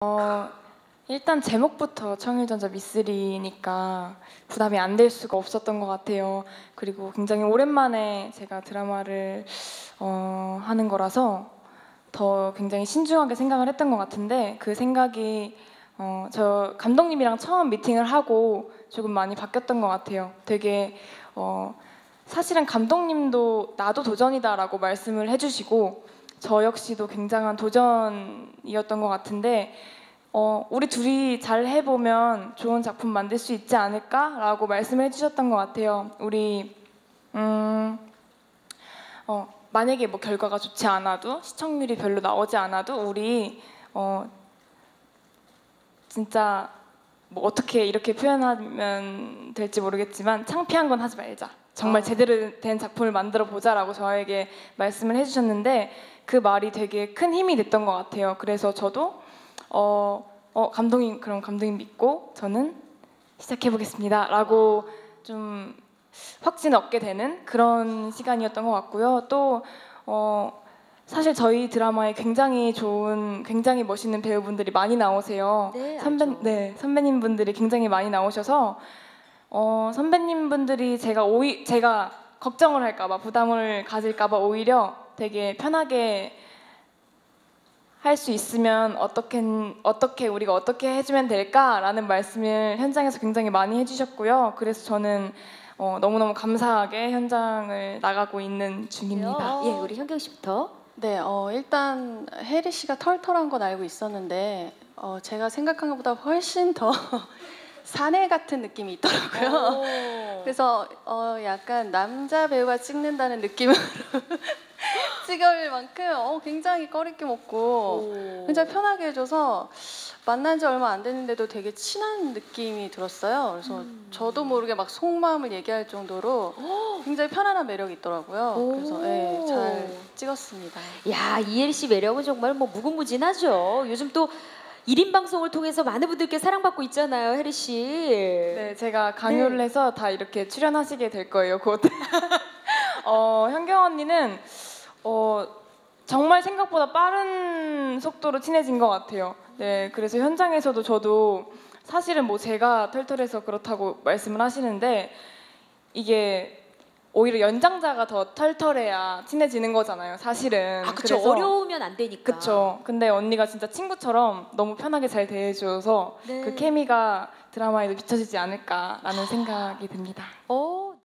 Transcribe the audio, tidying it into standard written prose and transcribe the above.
일단 제목부터 청일전자 미쓰리니까 부담이 안 될 수가 없었던 것 같아요. 그리고 굉장히 오랜만에 제가 드라마를 하는 거라서 더 굉장히 신중하게 생각을 했던 것 같은데 그 생각이 저 감독님이랑 처음 미팅을 하고 조금 많이 바뀌었던 것 같아요. 되게 사실은 감독님도 나도 도전이다라고 말씀을 해주시고 저 역시도 굉장한 도전이었던 것 같은데 우리 둘이 잘 해보면 좋은 작품 만들 수 있지 않을까라고 말씀을 해주셨던 것 같아요. 우리 만약에 뭐 결과가 좋지 않아도 시청률이 별로 나오지 않아도 우리 진짜 뭐 어떻게 이렇게 표현하면 될지 모르겠지만 창피한 건 하지 말자. 정말 제대로 된 작품을 만들어 보자라고 저에게 말씀을 해주셨는데 그 말이 되게 큰 힘이 됐던 것 같아요. 그래서 저도 감독님 그럼 감독님 믿고 저는 시작해 보겠습니다 라고 좀 확신을 얻게 되는 그런 시간이었던 것 같고요. 또 사실 저희 드라마에 굉장히 좋은, 굉장히 멋있는 배우분들이 많이 나오세요. 네, 선배님 분들이 굉장히 많이 나오셔서 선배님 분들이 제가 걱정을 할까봐, 부담을 가질까봐 오히려 되게 편하게 할 수 있으면 우리가 어떻게 해주면 될까라는 말씀을 현장에서 굉장히 많이 해주셨고요. 그래서 저는 너무너무 감사하게 현장을 나가고 있는 중입니다. 예, 우리 현경 씨부터. 네, 일단 혜리 씨가 털털한 건 알고 있었는데 제가 생각한 것보다 훨씬 더 사내 같은 느낌이 있더라고요. 그래서 약간 남자 배우가 찍는다는 느낌으로 찍을 만큼 굉장히 꺼리낌 없고 굉장히 편하게 해줘서 만난 지 얼마 안 됐는데도 되게 친한 느낌이 들었어요. 그래서 저도 모르게 막 속마음을 얘기할 정도로 굉장히 편안한 매력이 있더라고요. 그래서 네, 잘 찍었습니다. 야, 이혜리 씨 매력은 정말 뭐 무궁무진하죠. 요즘 또 1인 방송을 통해서 많은 분들께 사랑받고 있잖아요, 혜리 씨. 네, 제가 강요를 해서 다 이렇게 출연하시게 될 거예요, 곧. 현경 언니는 정말 생각보다 빠른 속도로 친해진 것 같아요. 네, 그래서 현장에서도 저도 사실은 뭐 제가 털털해서 그렇다고 말씀을 하시는데 이게 오히려 연장자가 더 털털해야 친해지는 거잖아요, 사실은. 그쵸. 그래서, 어려우면 안 되니까. 그쵸. 근데 언니가 진짜 친구처럼 너무 편하게 잘 대해줘서 네. 그 케미가 드라마에도 비춰지지 않을까라는 생각이 듭니다.